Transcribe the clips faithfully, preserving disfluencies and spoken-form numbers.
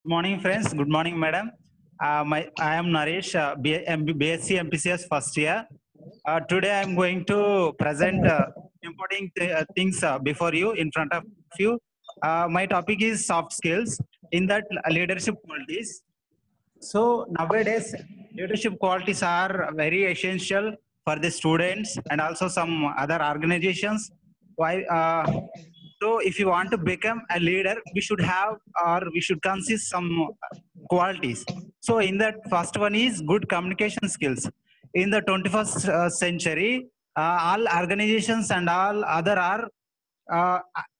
Good morning, friends. Good morning, madam. Uh, my, I am Naresh, uh, B- M- BSc M P C S first year. Uh, today, I am going to present uh, important th- uh, things uh, before you, in front of you. Uh, my topic is soft skills. In that, uh, leadership qualities. So nowadays, leadership qualities are very essential for the students and also some other organizations. Why? Uh, so if you want to become a leader, we should have or we should consist some qualities. So in that, first one is good communication skills. In the twenty-first uh, century, uh, all organizations and all other are uh,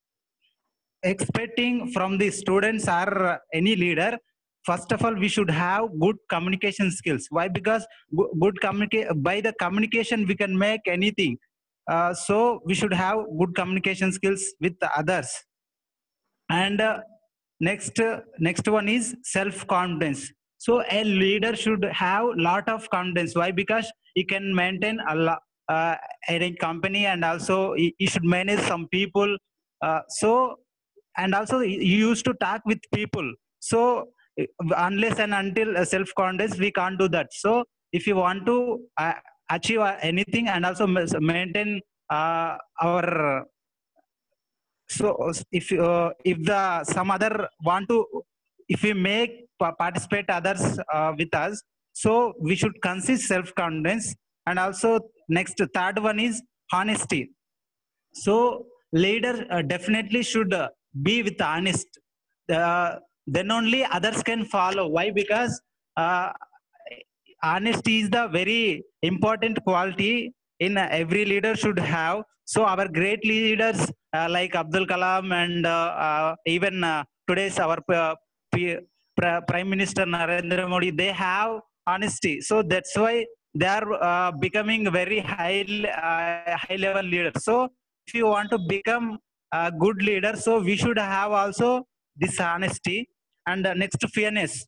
expecting from the students or any leader. First of all, we should have good communication skills. Why? Because good communicate by the communication we can make anything. Uh, so we should have good communication skills with the others. And uh, next uh, next one is self confidence. So a leader should have lot of confidence. Why? Because he can maintain a lot uh, in a company, and also he, he should manage some people. Uh, so and also he he used to talk with people. So uh, unless and until uh, self confidence, we can't do that. So if you want to uh, achieve uh, anything and also ma- maintain uh, our so if uh, if the some other want to, if we make pa- participate others uh, with us, so we should consist self confidence. And also next third one is honesty. So leader uh, definitely should uh, be with honest. Uh, then only others can follow. Why? Because uh, honesty is the very important quality in uh, every leader should have. So our great leaders uh, like Abdul Kalam and uh, uh, even uh, today's our uh, P- Pri- Prime Minister Narendra Modi, they have honesty. So that's why they are uh, becoming very high uh, high level leaders. So if you want to become a good leader, so we should have also this honesty. And uh, next, fairness.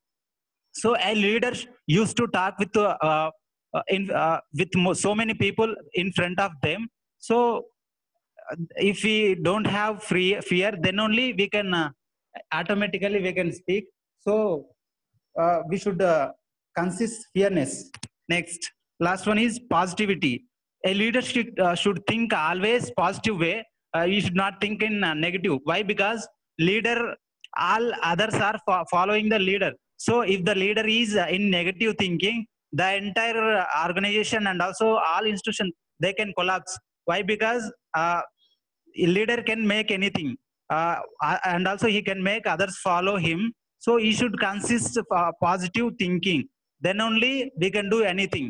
So a leader used to talk with uh, uh, in uh, with mo- so many people in front of them. So uh, if we don't have free fear, then only we can uh, automatically we can speak. So uh, we should uh, consist fairness. Next, last one is positivity. A leader should, uh, should think always positive way. Uh, you should not think in uh, negative. Why? Because leader, all others are fo- following the leader. So if the leader is uh, in negative thinking, the entire uh, organization and also all institution, they can collapse. Why? Because uh, a leader can make anything, uh, uh, and also he can make others follow him. So he should consist of uh, positive thinking. Then only we can do anything.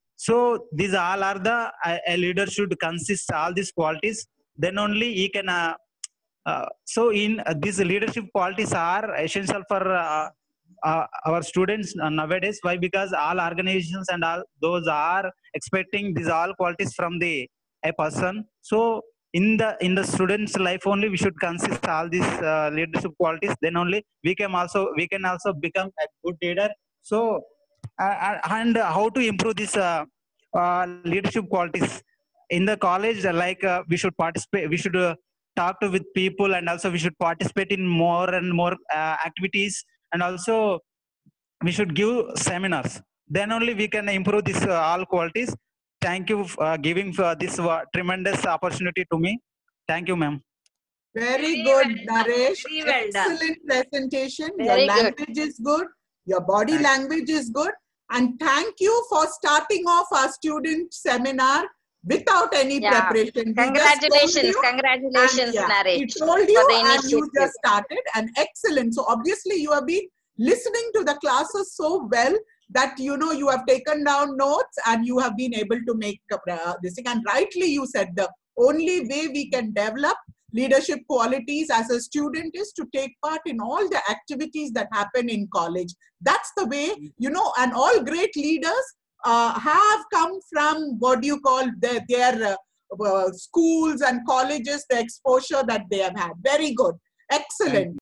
So these all are the a, a leader should consist all these qualities. Then only he can. Uh, uh, so in uh, these leadership qualities are essential for uh, uh, our students uh, nowadays. Why? Because all organizations and all those are expecting these all qualities from the a person. So in the in the students life only we should consist all these uh, leadership qualities. Then only we can also we can also become a good leader. So uh, uh, and how to improve this uh, uh, leadership qualities in the college, uh, like uh, we should participate, we should uh, talk to with people, and also we should participate in more and more uh, activities. And also we should give seminars. Then only we can improve this uh, all qualities. Thank you for uh, giving uh, this uh, tremendous opportunity to me. Thank you, ma'am. Very Very good, well done. Naresh. Very well done. Excellent presentation. Your Very good. language is good. Your body Thank- language is good. And thank you for starting off our student seminar without any Yeah. preparation. We just told Congratulations, you and congratulations, yeah, we Naresh, told for you the and you initiative. just started. And excellent. So obviously you have been listening to the classes so well that you know you have taken down notes and you have been able to make uh, this thing. And rightly you said the only way we can develop leadership qualities as a student is to take part in all the activities that happen in college. That's the way, you know, and all great leaders uh, have come from what do you call their, their uh, uh, schools and colleges, the exposure that they have had. Very good. Excellent.